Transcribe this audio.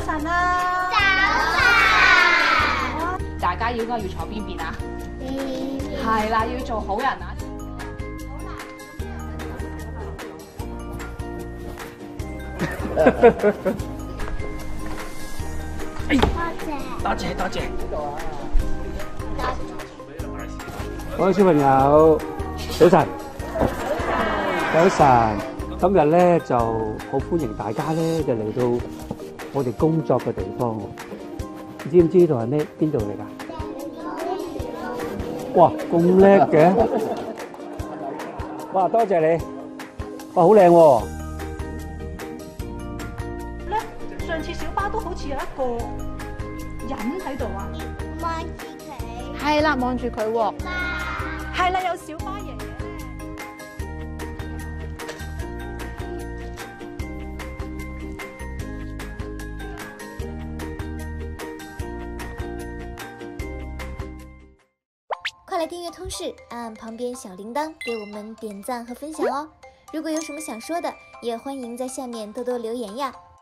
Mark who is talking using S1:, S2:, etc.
S1: 晨啊！
S2: 早晨。
S1: 大家應該要坐邊邊啊？係啦，要做好人啊！
S3: 多謝。各位小朋友，早晨。今日咧就好歡迎大家咧就嚟到我哋工作嘅地方。你知唔知呢度係邊度嚟㗎？哇，咁叻嘅！哇，多謝你。哇，好靚喎！
S1: 咧，上次小巴都好似有一個人喺度啊！
S2: 望住佢。
S4: 係啦，望住佢喎。
S1: 係啦，有小巴爺爺咧。
S5: 快来订阅通识，按旁边小铃铛给我们点赞和分享哦！如果有什么想说的，也欢迎在下面多多留言呀。